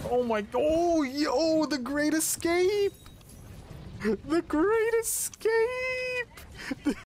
Oh my, oh, yo, the great escape! The great escape!